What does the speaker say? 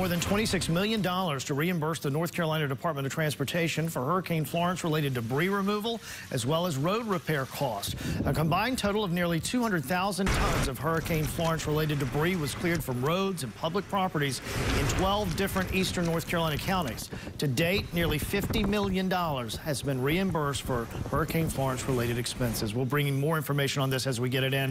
more than $26 million to reimburse the North Carolina Department of Transportation for Hurricane Florence related debris removal, as well as road repair costs. A combined total of nearly 200,000 tons of Hurricane Florence related debris was cleared from roads and public properties in 12 different eastern North Carolina counties. To date, nearly $50 million has been reimbursed for Hurricane Florence related expenses. We'll bring you more information on this as we get it in.